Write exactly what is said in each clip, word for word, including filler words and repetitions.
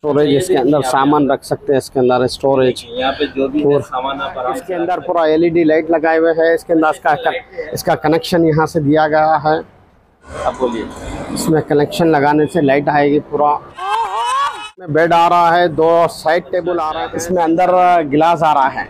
Storage, इसके अंदर सामान रख सकते हैं, इसके अंदर स्टोरेज, यहाँ पे जो भी है सामान आप आराम से इसके अंदर पूरा एलईडी लाइट लगाए हुए हैं। इसके अंदर इसका इसका कनेक्शन यहाँ से दिया गया है। अब बोलिए, इसमें कनेक्शन लगाने से लाइट आएगी पूरा। इसमें बेड आ रहा है, दो साइड टेबल आ रहा है, इसमें अंदर गिलास आ रहा है।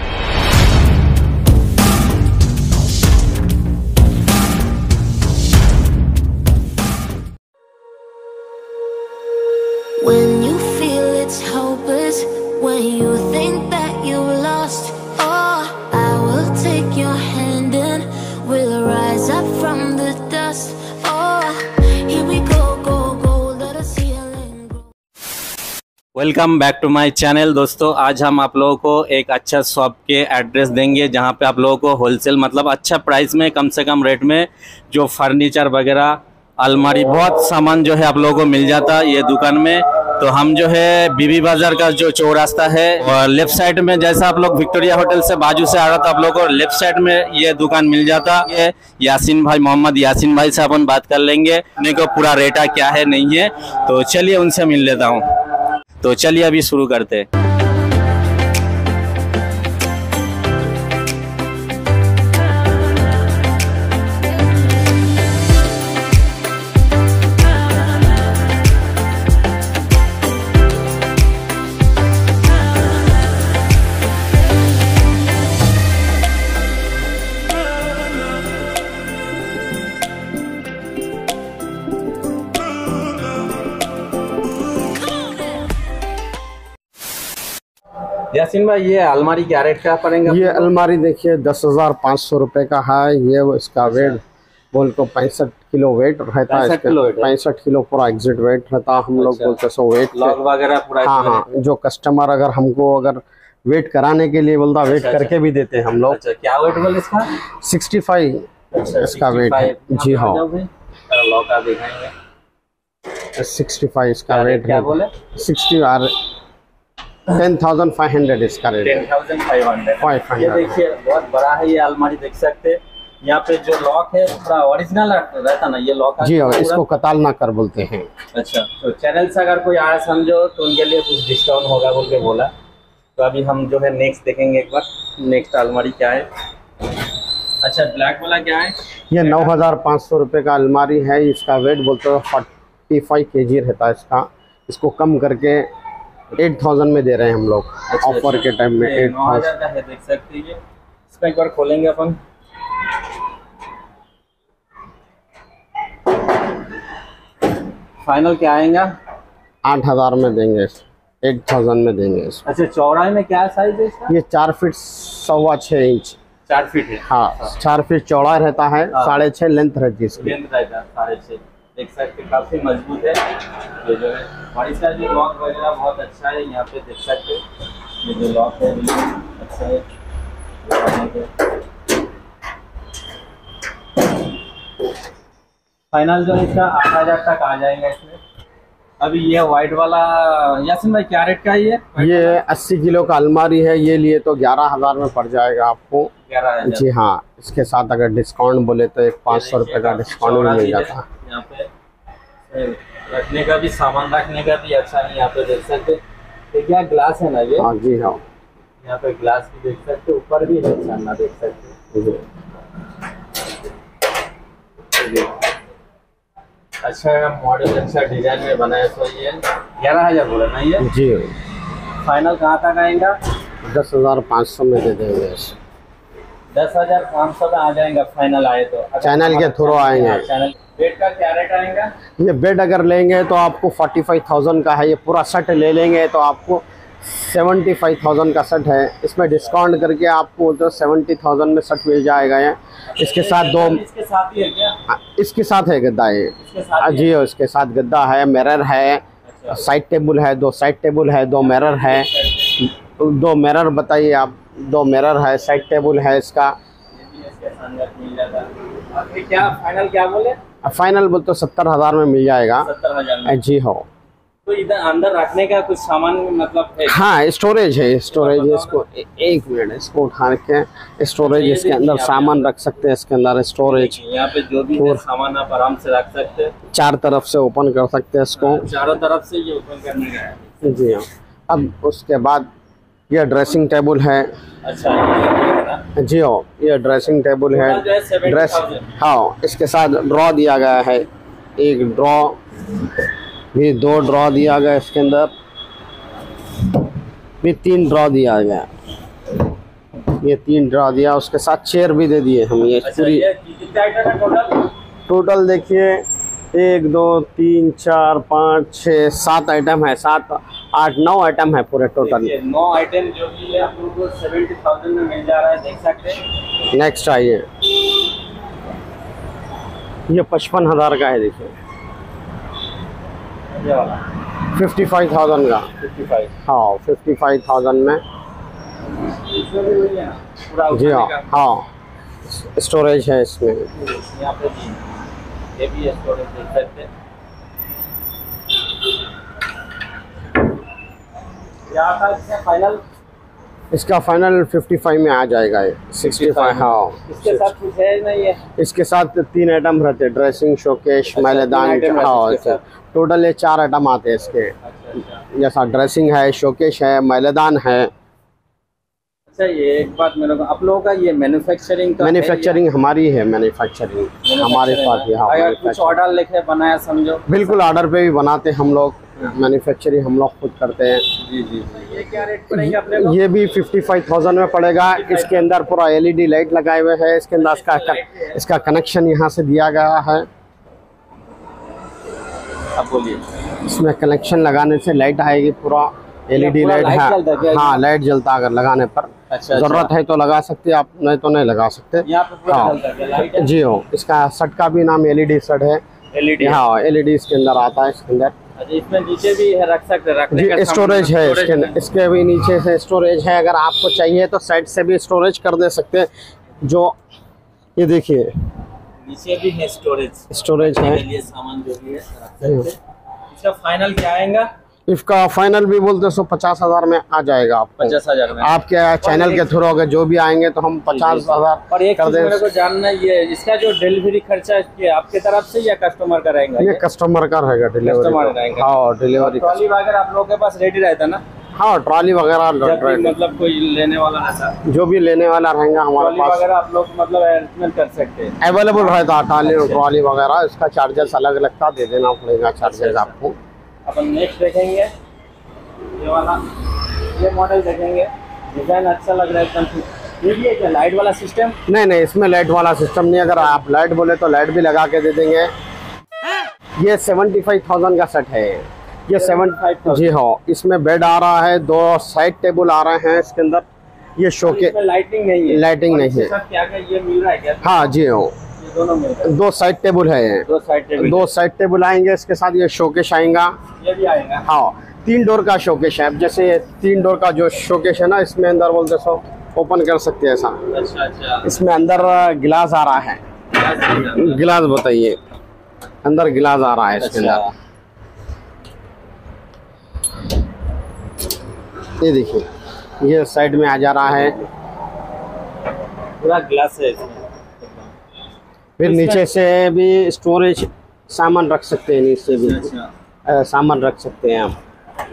When you feel it's hopeless, when you think that you lost, oh, I will take your hand and we'll rise up from the dust. Oh, here we go, go, go, let us heal and grow. Welcome back to my channel. दोस्तों, आज हम आप लोगों को एक अच्छा shop के address देंगे जहां पे आप लोगों को होलसेल मतलब अच्छा प्राइस में, कम से कम रेट में जो फर्नीचर वगैरह, अलमारी, बहुत सामान जो है आप लोगों को मिल जाता है ये दुकान में। तो हम जो है बीबी बाजार का जो चौरास्ता है और लेफ्ट साइड में, जैसा आप लोग विक्टोरिया होटल से बाजू से आ रहा था, आप लोगों को लेफ्ट साइड में ये दुकान मिल जाता है। यासीन भाई, मोहम्मद यासीन भाई से अपन बात कर लेंगे को पूरा रेटा क्या है नहीं है। तो चलिए उनसे मिल लेता हूँ। तो चलिए अभी शुरू करते हैं। यासीन भाई, ये अलमारी क्या रेट का पड़ेगा? ये अलमारी देखिए दस हजार पाँच सौ रुपये का है। ये इसका वेट बोल को पैंसठ किलो वेट रहता है, पैंसठ किलो पूरा एग्जिट वेट रहता है। हम लोग बोलते सो वेट लॉक वगैरह पूरा। हाँ हाँ, जो कस्टमर अगर हमको अगर वेट कराने के लिए बोलता, वेट करके भी देते हैं हम लोग। अच्छा, क्या वेट बोले इसका? सिक्सटी फाइव इसका वेट है जी। हाँ, लॉक आप दिखाएंगे। सिक्सटी फाइव इसका वेट है। Sixty or ten thousand five hundred इसका rate. Ten thousand five hundred five ये हंड्रेड देखिए बहुत बड़ा है ये अलमारी, देख सकते हैं। यहाँ पे जो लॉक है पूरा ओरिजिनल रहता ना ये लॉक जी। हाँ, इसको कताल ना कर बोलते हैं। अच्छा, तो चैनल से अगर कोई आया समझो तो उनके लिए कुछ डिस्काउंट होगा बोल के बोला। तो अभी हम जो है नेक्स्ट देखेंगे एक बार, नेक्स्ट अलमारी क्या है। अच्छा, ब्लैक वाला क्या है? ये नौ हजार पाँच सौ रुपये का अलमारी है। इसका वेट बोलते हो फोर्टी फाइव के जी रहता है इसका। इसको कम करके एट थाउजेंड में दे रहे हैं हम लोग। अच्छा, ऑफर अच्छा, के टाइम में एट थाउजेंड का है, देख सकते हैं। इसका एक बार खोलेंगे अपन। फाइनल क्या आएगा? आठ हजार में देंगे, एट थाउजेंड में देंगे। अच्छा, चौड़ाई में क्या साइज है इसका? ये चार फीट सवा छः इंच। चार फीट है। हाँ, हाँ। चार फीट चौड़ा रहता है, साढ़े छः लेंथ रहती है इसकी। लेंथ रहता है साढ़े छः। देख सकते हैं काफी मजबूत है ये जो है। और इसका जो लॉक वगैरह बहुत अच्छा है। यहाँ पे देख सकते हैं ये जो लॉक है अच्छा है। फाइनल जो है इसका आठ हजार तक आ जाएगा इसमें। अभी ये व्हाइट वाला यासीन भाई क्या रेट का है ये? ये अस्सी किलो का अलमारी है। ये लिए तो ग्यारह हजार में पड़ जाएगा आपको। ग्यारह जी हाँ, इसके साथ अगर डिस्काउंट बोले तो एक पाँच सौ रुपये का डिस्काउंट भी मिल जाता है। यहाँ पे रखने का भी, सामान रखने का भी अच्छा है। यहाँ पे देख सकते ये क्या ग्लास है ना ये? हाँ जी हाँ, यहाँ पे ग्लास भी देख सकते, ऊपर भी है छाना देख सकते। अच्छा मॉडल, अच्छा डिजाइन में बनाया। तो ये ग्यारह हजार बोला ना ये जी। फाइनल कहाँ तक आएगा? दस हजार पाँच सौ में दे देंगे। दस हजार पाँच सौ में आ जाएगा फाइनल आए तो। चैनल के थ्रू आएंगे। चैनल बेड का क्या रेट आएगा? ये बेड अगर लेंगे तो आपको फोर्टी फाइव थाउजेंड का है। ये पूरा सेट ले लेंगे तो आपको सेवेंटी फाइव थाउजेंड का सेट है। इसमें डिस्काउंट करके आपको तो सेवेंटी थाउजेंड में सेट मिल जाएगा। ये इसके साथ दो, इसके साथ ही है क्या? इसके साथ है गद्दा। ये जी, इसके साथ गद्दा है, मिरर है, साइड टेबल है, दो साइड टेबल है, दो मिरर है। दो मिरर बताइए आप, दो मिरर है, साइड टेबल है इसका। क्या फाइनल क्या बोले? फाइनल बोल तो सत्तर हजार में मिल जाएगा। सत्तर हजार जी हो। तो इधर अंदर रखने का कुछ सामान मतलब है? हाँ, स्टोरेज है, स्टोरेज है। इसको ए, एक मिनट, इसको उठा के स्टोरेज, इसके अंदर सामान रख सकते हैं। इसके अंदर स्टोरेज, यहाँ पे जो भी है सामान आप आराम से रख सकते हैं। चार तरफ से ओपन कर सकते हैं इसको। चारों तरफ से ये ओपन करने का है। जी हाँ। अब उसके बाद ये ड्रेसिंग टेबल है। अच्छा, ये जी हाँ, ये ड्रेसिंग टेबल है। जो है सेवेंटी ड्रेस थाउजेंड। हाँ, इसके साथ ड्रॉ दिया गया है, एक ड्रॉ भी, दो ड्रॉ दिया गया, इसके अंदर भी तीन ड्रॉ दिया गया, ये तीन ड्रॉ दिया। उसके साथ चेयर भी दे दिए हम। ये अच्छा, पूरी ये कितने आइटम है टोटल? टोटल देखिए, एक दो तीन चार पाँच छः सात आइटम है, सात आठ नौ आइटम है पूरे टोटल। ये नौ आइटम जो भी है आप लोगों को सेवेंटी थाउजेंड में मिल जा रहा है, देख सकते हैं। नेक्स्ट आइए, ये पचपन हज़ार का है, देखिए ये वाला फिफ्टी फाइव थाउजेंड का। Fifty five. हाँ, फिफ्टी फाइव थाउजेंड में। इसमें भी वही है ना, पूरा जी हाँ। उठाने का। हाँ, स्टोरेज है इसमें। यहाँ पे भी ये भी स्टोरेज देख सकते हैं। यहाँ का इसका फाइनल, इसका फाइनल फिफ्टी फाइव में आ जाएगा ये, सिक्सटी फाइव। हाँ, इसके साथ कुछ है नहीं है? इसके साथ तीन आइटम रहते हैं, ड्रेसिंग, शोकेश, अच्छा, मैलेदान। तीन item रहते हैं हाँ, इसके साथ। टोटल ये चार आइटम आते हैं इसके। अच्छा अच्छा। जैसा ड्रेसिंग है, शोकेश है, मैलेदान है। अच्छा, ये एक बात मेरे को, आप लोगों का ये मैन्युफैक्चरिंग का मैन्युफैक्चरिंग हमारी है, मैन्युफैक्चरिंग हमारे पास ही। हाँ, अगर कुछ manufacturing। ऑर्डर लेके बनाया समझो। बिल्कुल, ऑर्डर पे भी बनाते हम लोग, मैन्युफैक्चरिंग हम लोग खुद करते हैं। जी जी जी। ये क्या रेट पड़ेगा अपने को? ये भी फिफ्टी फाइव थाउजेंड में पड़ेगा। इसके अंदर पूरा एलईडी लाइट लगाए हुए है। इसके अंदर इसका इसका कनेक्शन यहाँ से दिया गया है। अब बोलिए। इसमें कनेक्शन लगाने से लाइट आएगी, पूरा एलईडी पूरा लाइट लाइट जलता है क्या? है। हाँ, लाइट जलता अगर लगाने पर। अच्छा, जरूरत है तो लगा सकते हैं आप, नहीं तो नहीं लगा सकते। यहाँ पे पूरा हाँ। जलता है लाइट है? जी हाँ, इसका सेट का भी नाम एलईडी सेट है। एलईडी। हाँ, एलईडी इसके अंदर आता है। इसके अंदर अच्छा, इसमें नीचे भी है, रख सकते हैं, रखने का जी स्टोरेज है। स्टोरेज इसके अंदर इसके भी नीचे से स्टोरेज है। अगर आपको चाहिए तो साइड से भी स्टोरेज कर दे सकते हैं। जो ये देखिए, नीचे भी है स्टोरेज, स्टोरेज है। लिए सामान जो भी है रख सकते हैं। इसका फाइनल क्या आएगा? इसका फाइनल भी बोलते सो पचास हजार में आ जाएगा आपको। पचास हजार में आपके चैनल के थ्रू अगर जो भी आएंगे तो हम पचास हजार और एक कर चीज मेरे को दें। जानना ये, इसका जो डिलीवरी खर्चा है आपके तरफ से या कस्टमर का रहेगा? ये कस्टमर का रहेगा कस्टमर डिलीवरी। रहेगा। हाँ, डिलीवरी। ट्रॉली वगैरह आप लोगों के पास रेडी रहता ना? हाँ, ट्रॉली वगैरह जब भी मतलब कोई लेने वाला रहता, जो भी लेने वाला रहेगा हमारे ट्रॉली पास वगैरह आप लोग मतलब अरेंजमेंट कर सकते हैं? अवेलेबल रहता है। ट्रॉली अच्छा। ट्रॉली वगैरह इसका चार्जेस अलग लगता, दे देना पड़ेगा चार्जेस अच्छा। आपको। अपन नेक्स्ट देखेंगे, ये वाला, ये मॉडल देखेंगे। डिजाइन अच्छा लग रहा है एकदम। ये भी है क्या लाइट वाला सिस्टम? नहीं नहीं, इसमें लाइट वाला सिस्टम नहीं। अगर आप लाइट बोले तो लाइट भी लगा के दे देंगे। ये सेवेंटी फाइव थाउजेंड का सेट है। ये सेवन जी हाँ, इसमें बेड आ रहा है, दो साइड टेबल आ रहे हैं इसके अंदर। ये शो के इसमें लाइटिंग नहीं है? लाइटिंग और नहीं इसके है। साथ क्या क्या ये मिल रहा है क्या? हाँ जी हाँ, ये दोनों मिल रहा है। दो साइड टेबल है ये। दो साइड टेबल, दो साइड टेबल आएंगे इसके साथ। ये शोकेश आएगा। ये भी आएगा। हाँ, तीन डोर का शोकेश है। जैसे तीन डोर का जो शोकेश है ना, इसमें अंदर बोलते सो ओपन कर सकते हैं ऐसा। अच्छा अच्छा। इसमें अंदर गिलास आ रहा है। गिलास बताइए, अंदर गिलास आ रहा है इसके अंदर। ये देखिए, ये साइड में आ जा रहा है। पूरा ग्लास है इसमें। फिर नीचे से भी स्टोरेज सामान रख सकते हैं, नीचे भी अच्छा अ, सामान रख सकते हैं आप।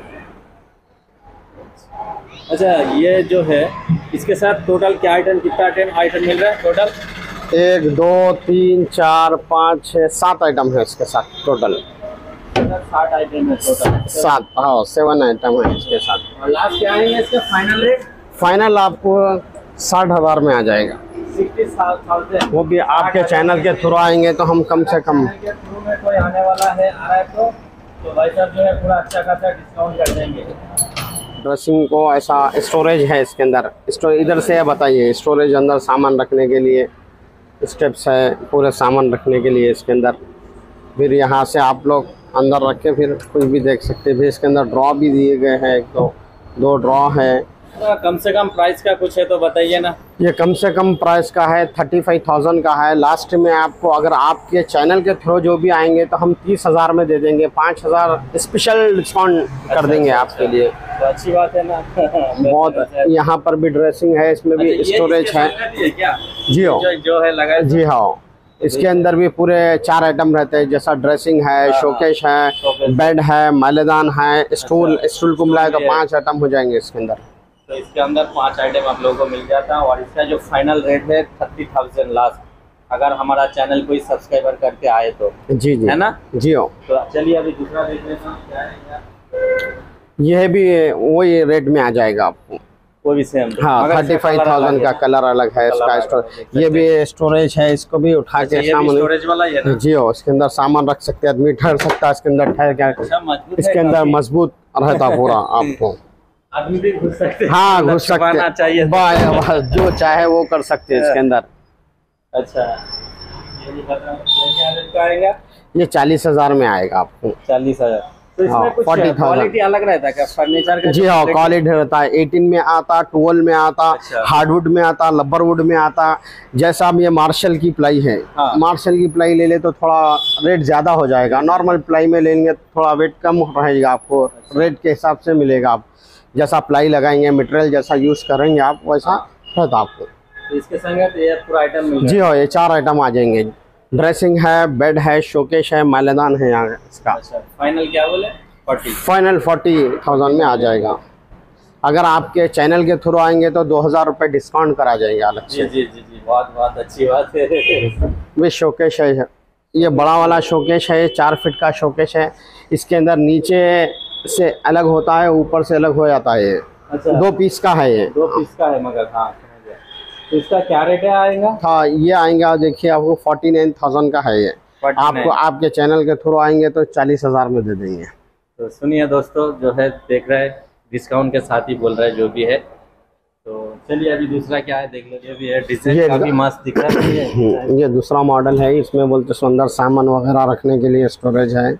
अच्छा, ये जो है इसके साथ टोटल क्या आइटम, कितना आइटम आइटम मिल रहा है टोटल? एक दो तीन चार पाँच छः सात आइटम है इसके साथ टोटल। सात आइटम है टोटल। सात, हाँ, सेवन आइटम है इसके साथ। और लास्ट क्या आएंगे इसका फाइनल रेट? फाइनल आपको साठ हज़ार में आ जाएगा। Sixty thousand. वो भी आपके चैनल के थ्रू आएंगे तो हम कम से कम के थ्रू में कोई आने वाला है, आ रहा है तो तो भाई साहब जो है पूरा अच्छा खासा डिस्काउंट कर देंगे। ड्रेसिंग को ऐसा स्टोरेज है इसके अंदर। स्टोरेज इधर से बताइए, स्टोरेज अंदर सामान रखने के लिए स्टेप्स है, पूरे सामान रखने के लिए इसके अंदर। फिर यहाँ से आप लोग अंदर रख के फिर कुछ भी देख सकते हैं। फिर इसके अंदर ड्रॉ भी दिए गए हैं, एक दो दो ड्रॉ है। कम से कम प्राइस का कुछ है तो बताइए ना। ये कम से कम प्राइस का है, थर्टी फाइव थाउजेंड का है। लास्ट में आपको अगर आपके चैनल के थ्रू जो भी आएंगे तो हम तीस हज़ार में दे देंगे। पाँच हज़ार स्पेशल डिस्काउंट कर देंगे आपके लिए। तो अच्छी बात है ना। बहुत। यहाँ पर भी ड्रेसिंग है, इसमें भी अच्छा, ये स्टोरेज इसके है। साथ है क्या? जी हाँ, जो, जो है लगा है जी हाँ। इसके अंदर भी पूरे चार आइटम रहते हैं, जैसा ड्रेसिंग है, शोकेश है, बेड है, मालेदान है, स्टूल स्टूल को मिलाए तो पांच आइटम हो जाएंगे इसके अंदर। तो इसके अंदर पांच आइटम आप लोगों को मिल जाता है और इसका जो फाइनल रेट है थर्टी थाउजेंड लास्ट, अगर हमारा चैनल कोई सब्सक्राइबर करके आए तो। जी जी है ना जी हो। तो चलिए अभी दूसरा देख लेते हैं क्या है। यह भी वही रेट में आ जाएगा आपको, वो भी सेम। हाँ, थर्टी फाइव थाउजेंड का कलर अलग है इसका। स्टोरेज ये भी स्टोरेज है, इसको भी उठा के सामान स्टोरेज वाला ही है ना? जी हो। इसके अंदर सामान रख सकते हैं, आदमी ठहर सकता है इसके अंदर ठहर क्या। इसके अंदर मजबूत रहता पूरा, आपको आदमी भी घुस सकते हैं। हाँ घुस सकते हैं चाहिए, जो चाहे वो कर सकते हैं इसके अंदर। अच्छा ये ये चालीस हजार में आएगा आपको। चालीस हजार तो इसमें हाँ, कुछ क्वालिटी अलग रहता है क्या फर्नीचर का? जी हाँ, क्वालिटी रहता है। एटीन में आता, ट्वेल्व में आता, अच्छा। हार्डवुड में आता, लब्बर वुड में आता। जैसा अब ये मार्शल की प्लाई है, हाँ। मार्शल की प्लाई ले ले तो थोड़ा रेट ज्यादा हो जाएगा, नॉर्मल प्लाई में लेंगे थोड़ा वेट कम रहेगा, आपको अच्छा। रेट के हिसाब से मिलेगा। आप जैसा प्लाई लगाएंगे, मटेरियल जैसा यूज करेंगे आप, वैसा रहता आपको। तो इसके संग ये पूरा आइटम मिल जी हाँ, ये चार आइटम आ जाएंगे। ड्रेसिंग है, बेड है, शोकेश है, मालेदान है यहाँ इसका। अच्छा, फाइनल क्या बोले? फोर्टी फाइनल फोर्टी थाउजेंड में आ जाएगा। अगर आपके चैनल के थ्रू आएंगे तो दो हजार रुपये डिस्काउंट करा जाएंगे अलग से। जी जी जी जी बहुत बहुत अच्छी बात है। वे शोकेश है, ये बड़ा वाला शोकेश है, चार फीट का शोकेश है। इसके अंदर नीचे से अलग होता है, ऊपर से अलग हो जाता है। अच्छा, दो पीस का है ये। दो पीस का है मगर। हाँ, तो इसका क्या रेट है आएगा? हाँ, ये आएगा देखिए आपको फोर्टी नाइन थाउजेंड का है ये। आपको आपके चैनल के थ्रू आएंगे तो चालीस हजार में दे देंगे। तो सुनिए दोस्तों, जो है देख रहे हैं डिस्काउंट के साथ ही बोल रहे हैं जो भी है। तो चलिए अभी दूसरा क्या है देख लो। ये भी है, डिजाइन काफी मस्त दिख रहा है। ये दूसरा मॉडल है, इसमें बोलते सुंदर सामान वगैरह रखने के लिए स्टोरेज है।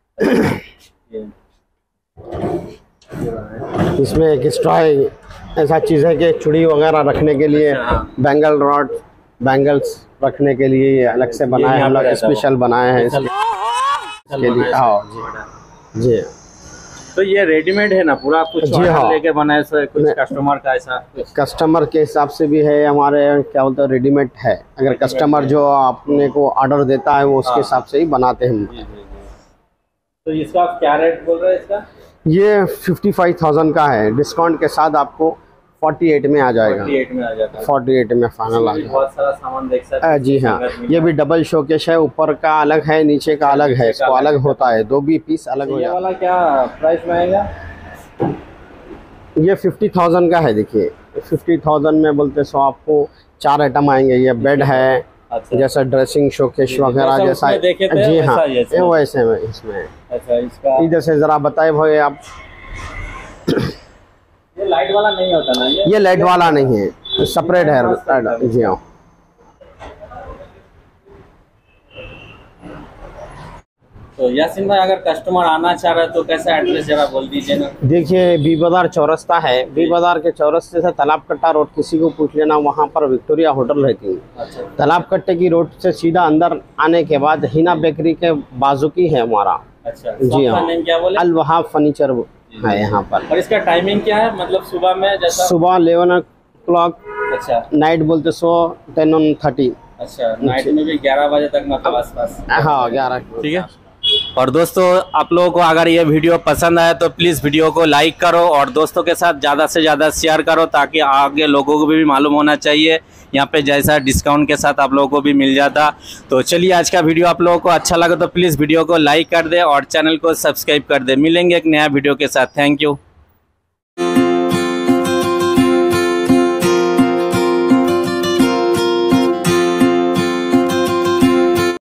इसमें एक एक्स्ट्रा ऐसा चीज़ है कि चूड़ी वगैरह रखने के लिए, बैंगल रॉड बैंगल्स रखने के लिए ये अलग से बनाए, हम लोग स्पेशल बनाए हैं इसके लिए। हाँ जी जी। तो ये रेडीमेड है ना पूरा कुछ? जी हाँ, लेके बनाए से कुछ कस्टमर का ऐसा? कस्टमर के हिसाब से भी है हमारे, क्या बोलते हैं, रेडीमेड है। अगर कस्टमर जो अपने को ऑर्डर देता है वो उसके हिसाब से ही बनाते हैं हम। तो इसका क्या रेट बोल रहे हैं इसका? ये फिफ्टी फाइव थाउजेंड का है, डिस्काउंट के साथ आपको फोर्टी एट में आ जाएगा। फोर्टी एट में आ जाता है। फोर्टी एट में फाइनल आ जाएगा। बहुत सारा सामान देख सकते हैं। जी हाँ, ये भी डबल शोकेश है, ऊपर का अलग है, नीचे का अलग है, इसको अलग होता है, दो भी पीस अलग हो जाता है। ये वाला क्या प्राइस में आएगा? ये फिफ्टी थाउजेंड का है। देखिए फिफ्टी थाउजेंड में बोलते सो आपको चार आइटम आएंगे। ये बेड है, अच्छा। जैसा ड्रेसिंग शोकेश वगैरह जैसा, जी हाँ, ये वैसे में इसमें। अच्छा, इसका इधर से जरा बताए भाई आप। ये लाइट वाला नहीं होता ना? ये ये लाइट वाला नहीं है, सेपरेट है। जी हाँ। तो यासीन भाई, अगर कस्टमर आना चाह रहा है तो कैसा एड्रेस जरा बोल दीजिए ना। देखिए बी बाजार चौरस्ता है, बी बाजार के चौरस्ते से तालाब कट्टा रोड किसी को पूछ लेना, वहाँ पर विक्टोरिया होटल रहती है। अच्छा। तालाब कट्टे की रोड से सीधा अंदर आने के बाद हिना बेकरी के बाजू की है हमारा। अच्छा, जी हाँ, क्या बोले? अल वहाब फर्नीचर है यहाँ पर। और इसका टाइमिंग क्या है? मतलब सुबह में जैसा? सुबह इलेवन ओ क्लॉक। अच्छा। नाइट बोलते सो टेन ऑन थर्टी। अच्छा, नाइट में भी ग्यारह बजे तक मतलब आसपास? हाँ, ग्यारह। ठीक है। और दोस्तों, आप लोगों को अगर ये वीडियो पसंद आए तो प्लीज़ वीडियो को लाइक करो और दोस्तों के साथ ज़्यादा से ज़्यादा शेयर करो, ताकि आगे लोगों को भी मालूम होना चाहिए यहाँ पे जैसा डिस्काउंट के साथ आप लोगों को भी मिल जाता। तो चलिए, आज का वीडियो आप लोगों को अच्छा लगा तो प्लीज़ वीडियो को लाइक कर दे और चैनल को सब्सक्राइब कर दे। मिलेंगे एक नया वीडियो के साथ। Thank you.